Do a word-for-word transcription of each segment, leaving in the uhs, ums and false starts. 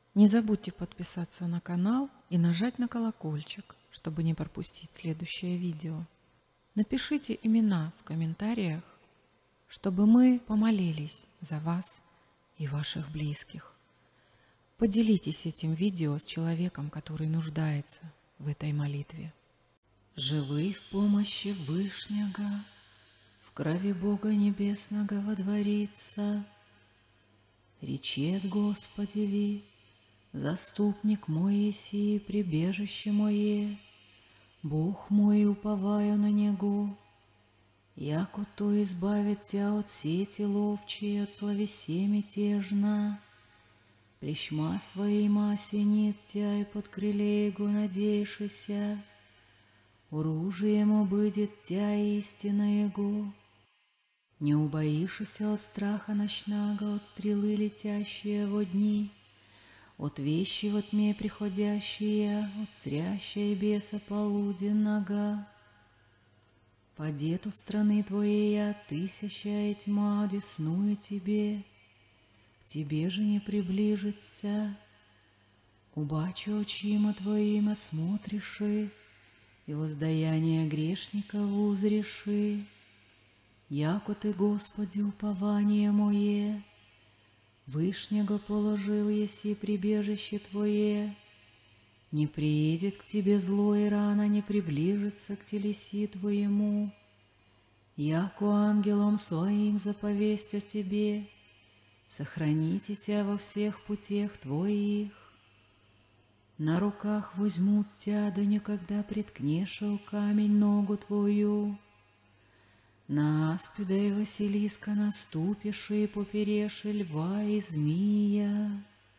Не забудьте подписаться на канал и нажать на колокольчик, чтобы не пропустить следующее видео. Напишите имена в комментариях, чтобы мы помолились за вас и ваших близких. Поделитесь этим видео с человеком, который нуждается в этой молитве. Живый в помощи Вышнего, в крови Бога Небесного водворится. Речет Господеви, заступник мой еси, прибежище мое, Бог мой, уповаю на Него. Яко то избавит тебя от сети ловчей, от словесе мятежна. Плещма своим осенит тебя, и под крыле Его надейшися. Оружием обыдет тебя истина Его. Не убоишься от страха ночного, от стрелы летящие во дни, от вещи во тьме приходящие, от зрящей беса полуденного. Падет от страны твоей тысяча и тьма, десную тебе, к тебе же не приближится. Убачу очима твоим осмотриши, и воздаяние грешников узреши. Яко ты, Господи, упование мое, Вышнего положил еси прибежище твое, не приедет к тебе зло, и рано не приближится к телеси твоему. Яко ангелом своим заповесть о тебе, сохраните тебя во всех путях твоих. На руках возьмут тебя, да никогда приткнешь о камень ногу твою. На аспида и Василиска наступишь, и поперешь и льва и змея.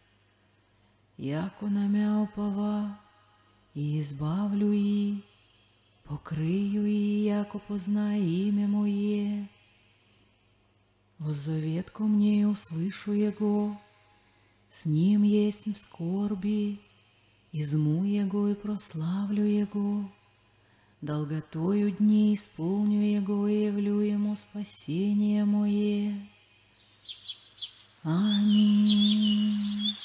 Яко на мя упова, и избавлю и, покрию и, яко познай имя мое. Воззовет ко мне, и услышу его, с ним есть в скорби, изму его и прославлю его. Долготою дней исполню его и явлю ему спасение мое. Аминь.